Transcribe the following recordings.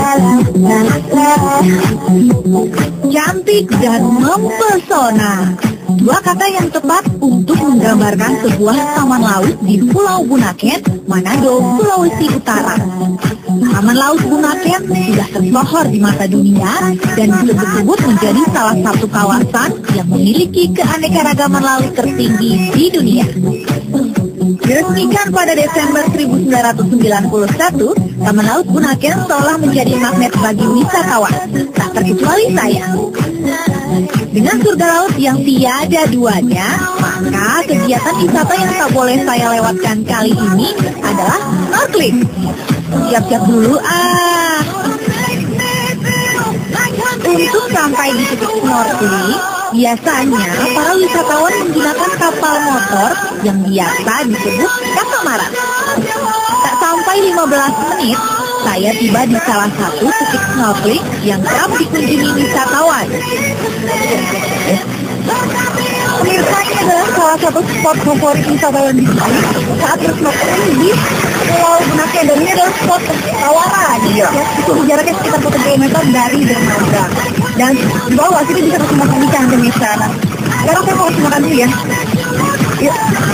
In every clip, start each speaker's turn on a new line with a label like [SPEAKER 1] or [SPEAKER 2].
[SPEAKER 1] Cantik dan mempesona. Dua kata yang tepat untuk menggambarkan sebuah taman laut di Pulau Bunaken, Manado, Sulawesi Utara. Taman Laut Bunaken sudah tersohor di mata dunia dan disebut-sebut menjadi salah satu kawasan yang memiliki keanekaragaman laut tertinggi di dunia. Diresmikan pada Desember 1991, Taman Laut Bunaken seolah menjadi magnet bagi wisatawan, tak terkecuali saya. Dengan surga laut yang tiada duanya, maka kegiatan wisata yang tak boleh saya lewatkan kali ini adalah snorkeling. Siap-siap dulu Untuk sampai di titik snorkeling, biasanya para wisatawan menggunakan kapal motor yang biasa disebut katamaran. Tak sampai 15 menit, saya tiba di salah satu titik snorkeling yang kerap dikunjungi wisatawan. Pemirsa, ini adalah salah satu spot favorit wisatawan di sini saat bersnorkeling di Pulau Bunaken, dan ini adalah spot tawaran. Itu jaraknya sekitar 1 km dari dermaga. Dan di bawah sini bisa langsung makan ikan pemirsa. Sekarang saya mau langsung makan dulu ya. Yuk.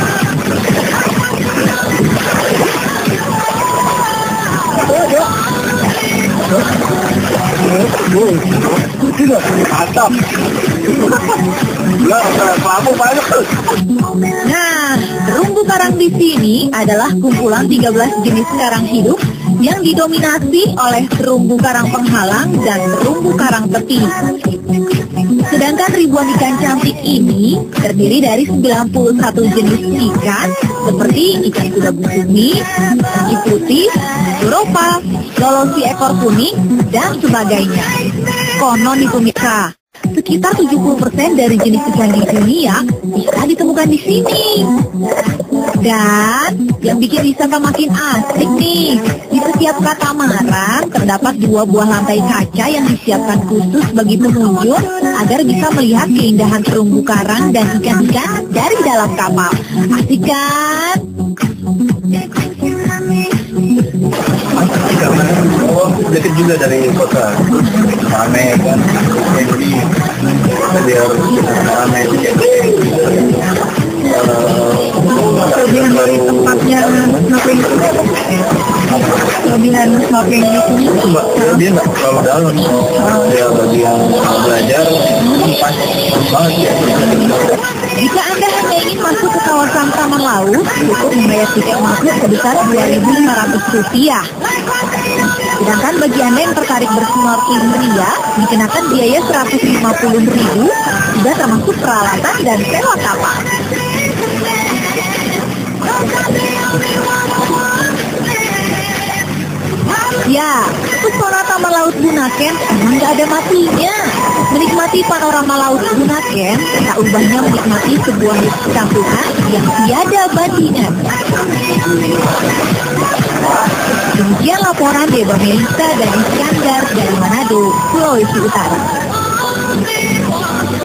[SPEAKER 1] Nah, terumbu karang di sini adalah kumpulan 13 jenis karang hidup yang didominasi oleh terumbu karang penghalang dan terumbu karang peti. Sedangkan ribuan ikan cantik ini terdiri dari 91 jenis ikan seperti ikan kuda busumi, ciki putih, suropa, lolosi ekor kuning, dan sebagainya. Konon nih pemirsa, sekitar 70% dari jenis ikan di dunia bisa ditemukan di sini. Dan yang bikin wisata makin asik nih, di setiap katamaran terdapat 2 buah lantai kaca yang disiapkan khusus bagi pengunjung agar bisa melihat keindahan terumbu karang dan ikan-ikan dari dalam kapal. Asik kan?
[SPEAKER 2] Dekat juga dari kota, ramai kan, jadi harus ramai
[SPEAKER 1] Kelebihan dari tempatnya snorkeling itu, kelebihan snorkeling di sini,
[SPEAKER 2] dia nggak terlalu dalam, dia bagi yang belajar pas banget ya.
[SPEAKER 1] Jika Anda hanya ingin masuk ke kawasan taman laut, cukup membayar tiket masuk sebesar Rp2.500. Sedangkan bagi Anda yang tertarik bersnorkeling pria, dikenakan biaya Rp150.000, sudah termasuk peralatan dan sewa kapal. Ya, pesona Taman Laut Bunaken emang gak ada matinya. Menikmati panorama Laut Bunaken tak ubahnya menikmati sebuah campuran yang tiada bandingan. Demikian laporan Deba Melisa dan Iskandar dari Manado, Sulawesi Utara.